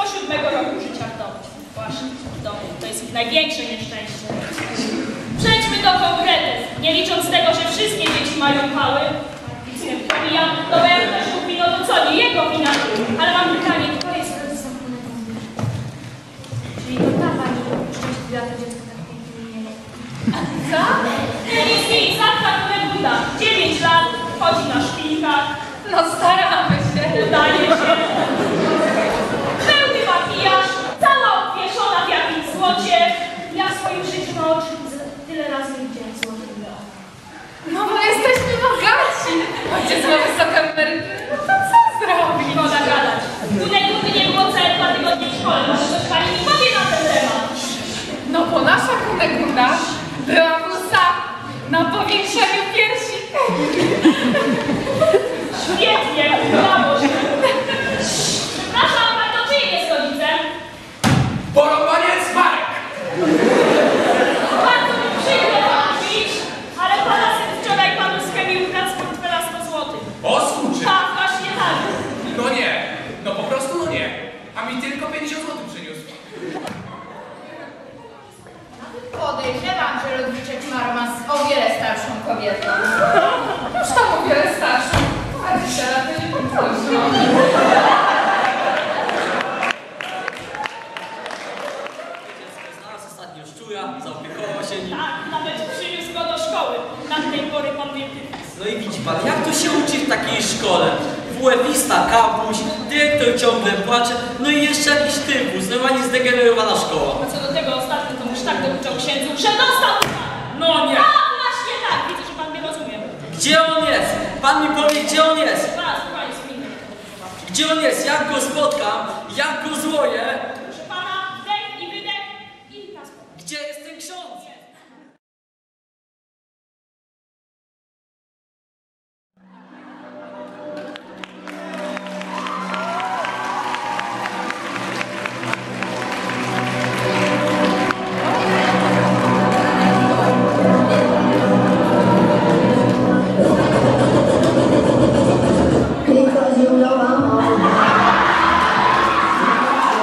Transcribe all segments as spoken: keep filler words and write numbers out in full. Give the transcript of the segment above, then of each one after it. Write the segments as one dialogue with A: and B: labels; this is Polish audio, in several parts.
A: siódmego roku życia w domu. Właśnie, w domu. To jest ich największe nieszczęście. Przejdźmy do konkretów. Nie licząc tego, że wszystkie dzieci mają pały, ja, no bo jak ktoś kupi, no to co, nie jego wina. Ale mam pytanie, kto jest rodzicem Kunegunda?
B: Czyli to ta pani szczęśliwa to dziecko tak pięknie nie.
A: Co? Nie, nic, nic, zatka Kunegunda. dziewięć lat, chodzi na szpilkach.
B: No staramy się.
A: Udaje się. Pełny makijaż, cała obwieszona w jakimś złocie. Ja w swoim życiu na oczy tyle razy nie widziałem złotych leon.
B: No bo jesteśmy bogaci. Ojciec ma wysoką emeryturę. No to co zrobi?
A: Szkoda gadać. Kunegunda nie było całe dwa tygodnie w szkole. Może coś pani mi powie na ten temat?
B: No bo nasza Kunegunda była musa na powiększeniu piersi.
A: Świetnie, udało się. Przepraszam, pan to czyj jest rodzicem?
C: Porąbaniec Marek!
A: Bardzo mi przykro pan mówić, ale pana syn wczoraj panu z chemii ukradł z portfela sto złotych.
C: O skurczy!
A: Tak, właśnie tak.
C: No nie, no po prostu no nie. A mi tylko pięćdziesiąt złotych przyniósł.
D: Podejrzewam, że Ludwiczek Marma z o wiele starszą kobietą.
B: Już tam o wiele starszą. dwadzieścia lat to nie podróżno.
E: Znalazł ostatnio szczura, zaopiekował się nim.
A: Tak, nawet przyniósł go do szkoły. Na tej pory pan wie ty.
E: No i widzi pan, jak to się uczy w takiej szkole? Włewista kapuś, dyrektor ciągle płacze, no i jeszcze jakiś typus, normalnie zdegenerowana szkoła.
A: A co do tego ostatnio, to już tak dokuczał księdzu, że dostał.
E: No nie!
A: A, właśnie tak, widzę, że pan mnie rozumie.
E: Gdzie on jest? Pan mi powie, gdzie on jest?
A: Zaraz, spokojnie, spokojnie.
E: Gdzie on jest? Jak go spotkam? Jak go złoję?
A: Proszę pana, wdech i wydech i raz.
E: Gdzie jest ten ksiądz?
F: Because you know I'm on.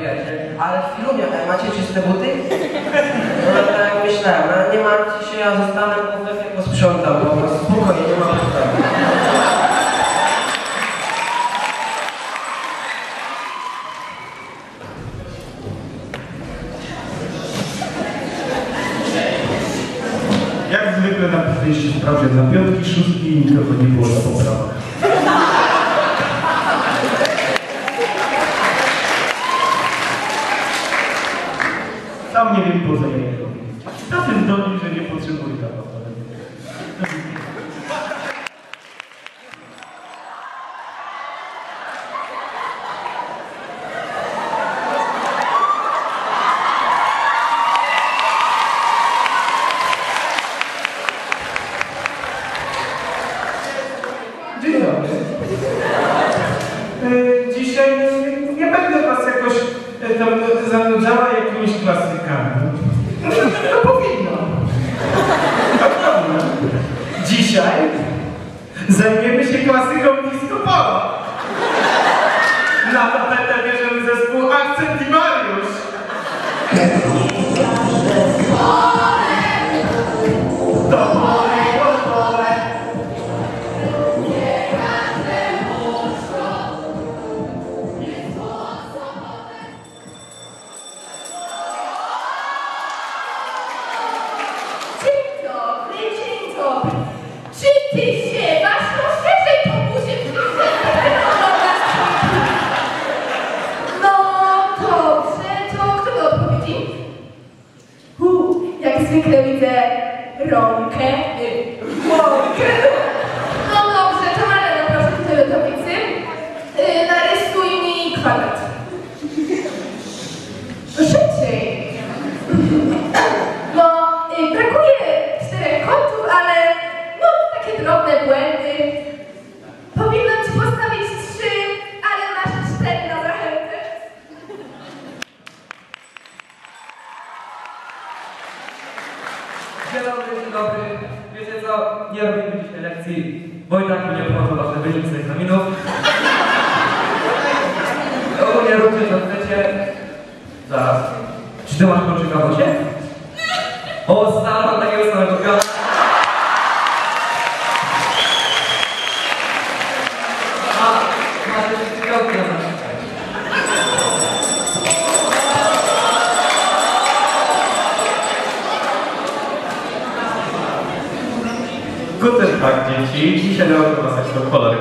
F: wiecie. Ale chwilunia, e, macie czyste buty? No tak jak myślałem, ale nie martwcie się, ja zostanę po wefie posprzątam, po prostu spokojnie, nie ma problemu.
G: Jak zwykle napisaliście sprawdzian na piątki, szóstki i nikogo nie było na poprawach. Sam nie wiem po co ja je robię. Na tym dowodzi, że nie potrzebuję tak naprawdę. Dzień dobry. E, Dzisiaj nie, nie będę was jakoś e, tam zanudzała jakimiś klasykami. No powinnam. No powinno. Dzisiaj zajmiemy się klasyką disco polo. Na tapetę bierzemy zespół Akcent i Mariusz. Do pory, do pory.
B: Dzień dobry, dzień dobry. Czy ty śpiewasz? No szerzej po buzie No dobrze, to kto do odpowiedzi? Hu, jak zwykle widzę rąkę. y, Łąkę. No dobrze, to Marlena, proszę tutaj do tablicy. Y, Narysuj mi kwadrat. Szybciej. No, y, brakuje czterech kątów, ale no takie drobne błędy. Powinnam ci postawić trzy, ale masz cztery na zachętę.
H: Dzień dobry, dzień dobry. Wiecie co? Nie robimy dzisiaj lekcji, bo i tak mnie obchodzą wasze wyniki z egzaminów. Ogólnie róbcie co chcecie. Zaraz. Czy ty masz kolczyka w nosie? O, stary, mam takiego samego piona. A, masz jeszcze piątki na nosie.
G: Guten Tag, dzieci. Dzisiaj nauczę was, jak to kolory